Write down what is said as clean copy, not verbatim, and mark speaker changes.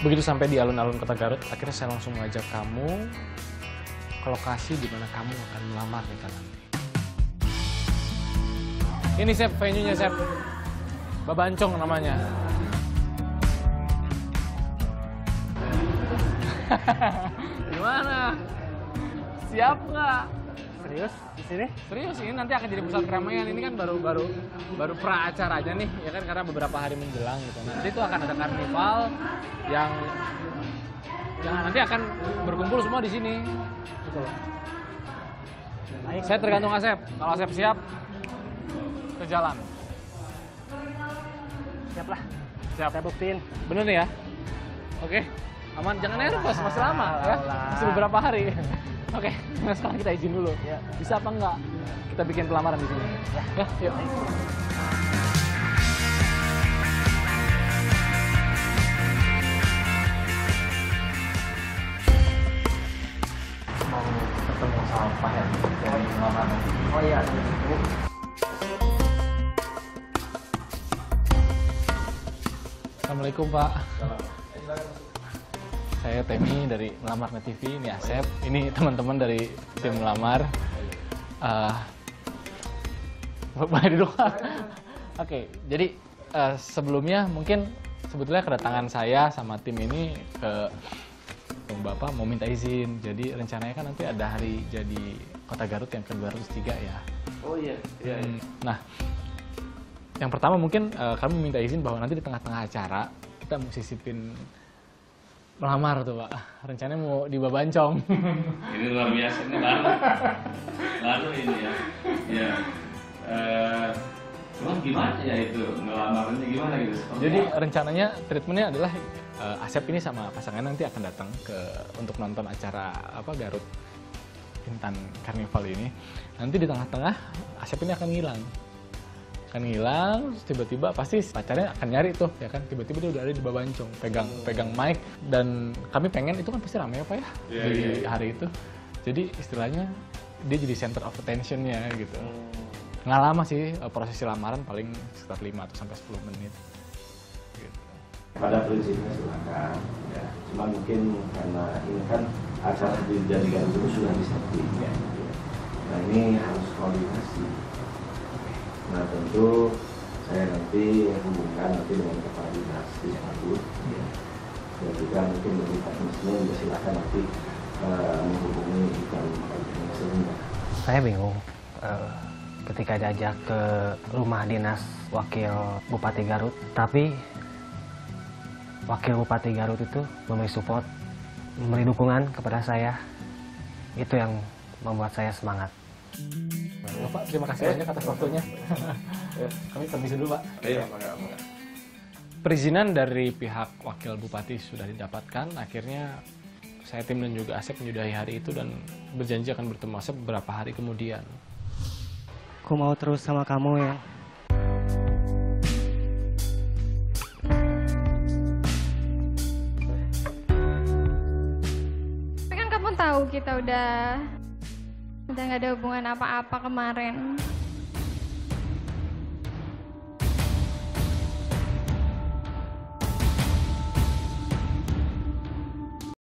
Speaker 1: Begitu sampai di alun-alun kota Garut, akhirnya saya langsung mengajak kamu ke lokasi di mana kamu akan melamar nikah nanti. Ini Sep, venue-nya Sep. Babancong namanya. Gimana? Siap nggak?
Speaker 2: Serius di sini?
Speaker 1: Serius, ini nanti akan jadi pusat keramaian. Ini kan baru pra acara aja nih, ya kan, karena beberapa hari menjelang gitu. Nanti itu akan ada karnival yang nanti akan berkumpul semua di sini. Gitu loh.
Speaker 2: Baik.
Speaker 1: Saya tergantung Asep. Kalau Asep siap, ke jalan.
Speaker 2: Siap lah.
Speaker 1: Siap.
Speaker 2: Saya buktiin.
Speaker 1: Bener nih ya? Oke. Aman, jangan nervous, masih lama ya. Masih beberapa hari. Oke, nah sekarang kita izin dulu.
Speaker 2: Ya.
Speaker 1: Bisa apa enggak kita bikin pelamaran di sini? Ya, yuk. Mau ketemu sama Pak ya, dari pelamaran.
Speaker 2: Oh iya.
Speaker 1: Assalamualaikum Pak. Saya Temi dari Melamar Net TV, ini Asep, ini teman-teman dari tim Melamar. Boleh duduk. Oke, jadi sebelumnya mungkin sebetulnya kedatangan saya sama tim ini ke Bapak mau minta izin. Jadi rencananya kan nanti ada hari jadi Kota Garut yang ke-203 ya.
Speaker 2: Oh iya.
Speaker 1: Nah, yang pertama mungkin kami minta izin bahwa nanti di tengah-tengah acara kita mau sisipin melamar tuh Pak, rencananya mau di Babancong.
Speaker 3: Ini luar biasa, ini baru ini ya. Ya, cuma gimana ya itu ngelamarnya gimana gitu?
Speaker 1: Jadi rencananya treatmentnya adalah Asep ini sama pasangan nanti akan datang untuk nonton acara Garut Intan Karnival ini. Nanti di tengah-tengah Asep ini akan ngilang. Terus tiba-tiba pasti pacarnya akan nyari tuh ya kan, tiba-tiba dia udah ada di Babancong pegang mic, dan kami pengen itu kan pasti ramai ya Pak ya di hari itu, jadi istilahnya dia jadi center of attention-nya gitu. Nggak lama sih prosesi lamaran, paling sekitar 5 atau sampai 10 menit gitu.
Speaker 4: Pada prinsipnya silakan ya, cuma mungkin karena ini kan acara dijadikan dulu sudah disetting ya. Nah ini harus koordinasi. Nah tentu saya nanti hubungkan dengan kepala dinas di Garut ya. Dan juga mungkin dari teknisnya juga silakan nanti menghubungi koordinasinya.
Speaker 2: Saya bingung ketika diajak ke rumah dinas Wakil Bupati Garut, tapi Wakil Bupati Garut itu memberi support, memberi dukungan kepada saya. Itu yang membuat saya semangat.
Speaker 1: Bapak, terima kasih banyak atas waktunya. Kami permisi dulu Pak.
Speaker 3: Iya,
Speaker 1: Perizinan dari pihak Wakil Bupati sudah didapatkan. Akhirnya saya, tim dan juga Asep menyudahi hari itu dan berjanji akan bertemu Asep beberapa hari kemudian.
Speaker 2: Aku mau terus sama kamu ya.
Speaker 5: Tapi kan kamu tahu kita udah nggak ada hubungan apa-apa kemarin.